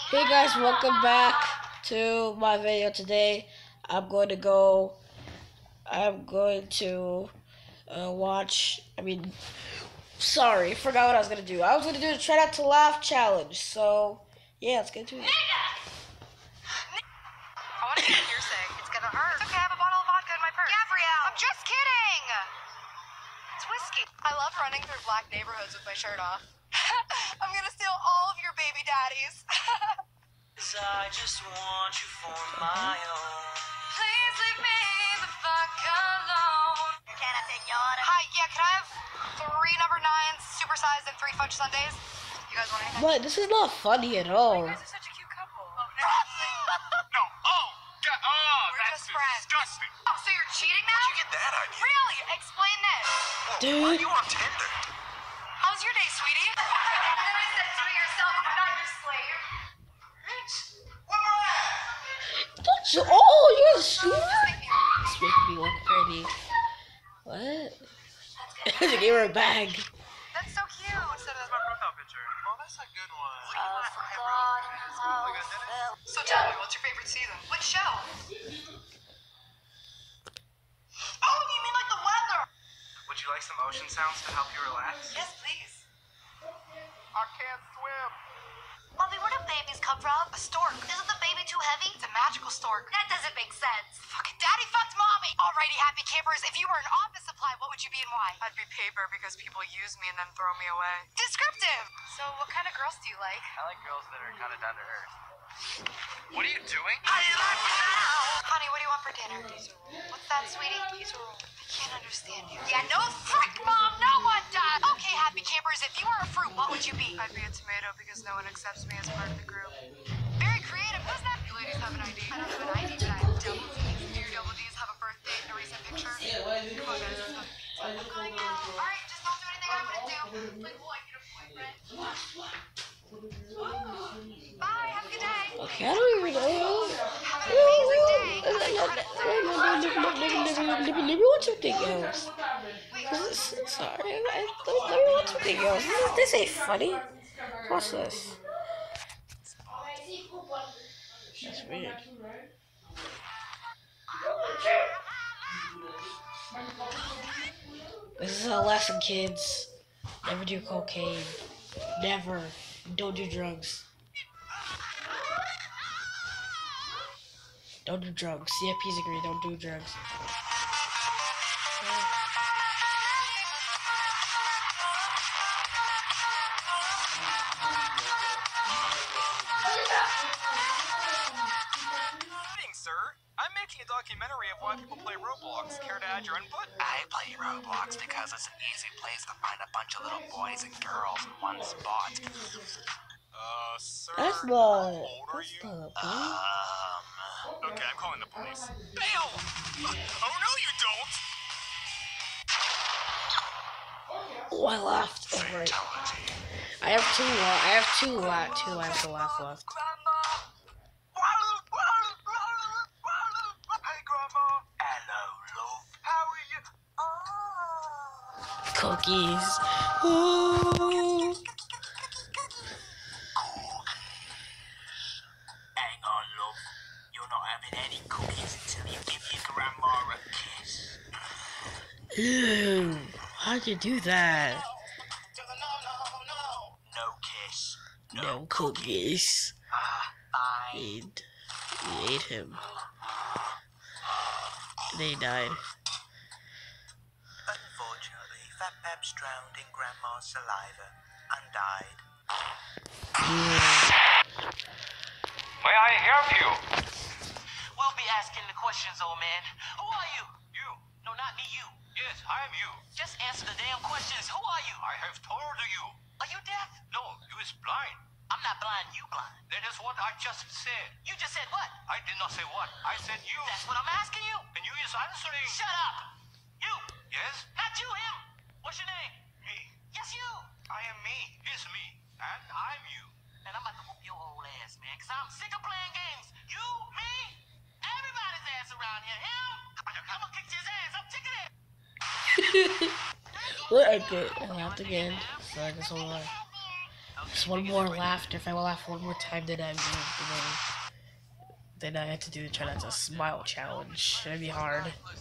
Hey guys, welcome back to my video today. I'm going to go. I'm going to watch. Sorry, forgot what I was gonna do. I was gonna do the try not to laugh challenge. So yeah, let's get to it. I want to hear what you're saying. It's gonna hurt. Okay, I have a bottle of vodka in my purse. Gabrielle! I'm just kidding! It's whiskey. I love running through black neighborhoods with my shirt off. I'm gonna steal all of your baby daddies. I just want you for my own. Please leave me the fuck alone. Can I take your order? Hi, yeah, can I have 3 number 9s, supersized, and 3 fudge sundaes? You guys want anything? But this is not funny at all. You guys are such a cute couple. No. We're That's just friends. disgusting. Oh, so you're cheating now? Where'd you get that idea? Really? Explain this. Dude. Why are you on Tinder? How's your day, sweetie? And then I said, do it yourself. I'm not your slave. Don't you? Oh, you're a shooter. Make me This makes me look pretty. What? They gave her a bag. That's so cute. That's my profile picture. Oh, that's a good one. So tell me, what's your favorite season? Which show? Oh, you mean like the weather? Would you like some ocean sounds to help you relax? Yes, please. I can't swim. Mommy, where do babies come from? A stork. Isn't the baby too heavy? It's a magical stork. That doesn't make sense. Fucking daddy fucked mommy. Alrighty, happy campers. If you were an office supply, what would you be and why? I'd be paper because people use me and then throw me away. Descriptive. So what kind of girls do you like? I like girls that are kind of down to earth. What are you doing? Honey, what do you want for dinner? What's that, sweetie? I can't understand you. Yeah, no frick, Mom. No one does. Okay, happy campers. If you were a fruit, what would you be? I'd be a tomato because no one accepts me as part of the group. Very creative. Who's that? You ladies have an ID. I don't have an ID, but I have double D's. Do your double D's have a birthday and a recent picture? Come on, guys. I'm going out. All right, just don't do anything I'm gonna do. Like, well, I get a boyfriend. Bye. Have a good day. Okay, I don't even know. Have an amazing day. Have an incredible day. Let me watch something else. Sorry, let me watch something else. This ain't funny. What's this? That's weird. This is a lesson, kids. Never do cocaine. Never. Don't do drugs. Don't do drugs. CFPs agree, don't do drugs. Greetings, sir. I'm making a documentary of why people play Roblox. Care to add your input? I play Roblox because it's an easy place to find a bunch of little boys and girls in one spot. Sir. That's How not. old are That's you? not a point. Okay, I'm calling the police. Bail! Oh, no, you don't! Oh, I laughed. Alright. I have two lives to laugh left. Hey, Grandma. Hello, love. How are you? Cookies. Ooh. Hang on, love. You're not having any cookies until you give your grandma a kiss. Ew. How'd you do that? No kiss. No cookies. Fine. He ate him. And he died. Unfortunately, Fat Pep's drowned in Grandma's saliva and died. May I help you? We'll be asking the questions, old man. Who are you? You. No, not me, you. Yes, I am you. Just answer the damn questions. Who are you? I have told you. Are you deaf? No, you is blind. I'm not blind, you blind. That is what I just said. You just said what? I did not say what. I said you. That's what I'm asking you. And you is answering. Shut up. You. Yes? Not you, him. What's your name? Me. Yes, you. I am me. He's me. And I'm you. And I'm about to whoop your old ass, man, because I'm sick of playing games. You, me, everybody's ass around here. Him. I'm going to kick his ass. I'm sick of it. What I did. I laughed again. So I guess I'll lie. Just one more laughter. If I laugh one more time, then I had to do try not to smile challenge. It'd be hard.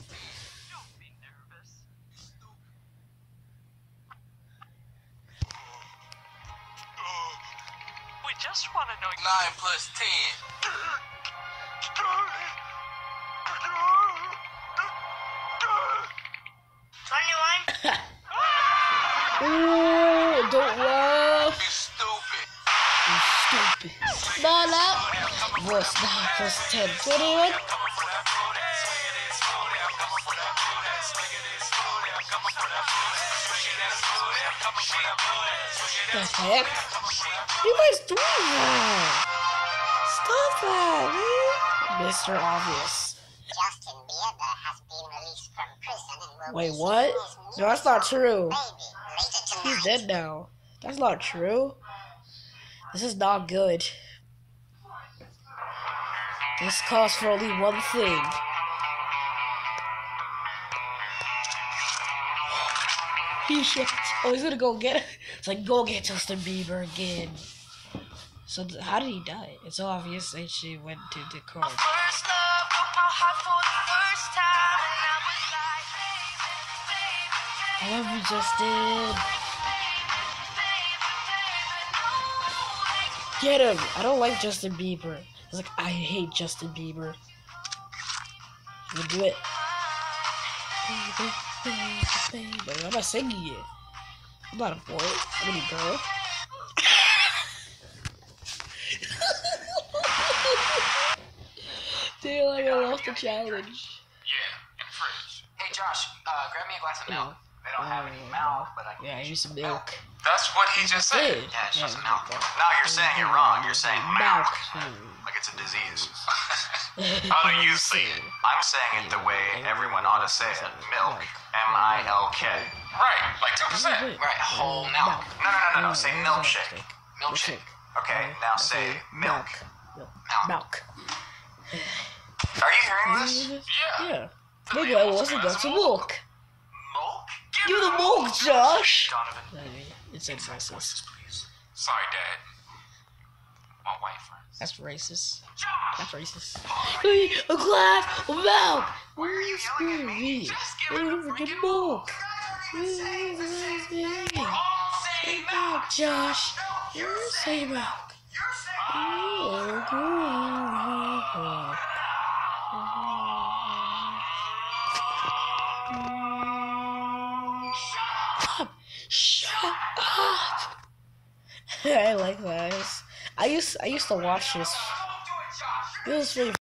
We just want to know 9 plus 10. Ooh, don't laugh. You stupid. You stupid. No. What's 9 plus 10? 21? The heck? You guys doing that? Stop that, man. Mr. Obvious. Justin Bieber has been released from prison and will Wait, be what? seeing his No, that's not true. baby later tonight. He's dead now. That's not true. This is not good. This calls for only one thing. He's gonna go get it. It's like, go get Justin Bieber again. So, how did he die? It's obvious that she went to the court. first love, broke my heart for the first time, and I was like, baby, I love you, Justin. Get him! I don't like Justin Bieber. It's like, I hate Justin Bieber. You do it. Baby, baby, baby. I'm not singing it. I'm not a boy. I'm a girl. Damn, I lost the challenge. Yeah, in the fridge. Hey Josh, grab me a glass of milk. No. They don't have any milk, but I can. Yeah, I need some milk. That's what he just said. Yeah, it's just Yeah, milk. No, you're saying it wrong. You're saying Milk. like it's a disease. How do you say it? I'm saying it the way everyone ought to say it. Milk. M-I-L-K. Right, like 2%. Right, whole milk. No. Say milkshake. Milkshake. Okay, now say milk. Milk. Are you hearing this? Yeah. Maybe I wasn't got some milk. Milk? Give the milk, Josh. Donovan, It's racist. please. Sorry, Dad. My wife. That's racist. That's racist. A glass of milk. Why are you yelling at me? Just give it a freaking milk. Say milk, Josh. You're saying milk. Shut up! I like that. I used to watch this. It was really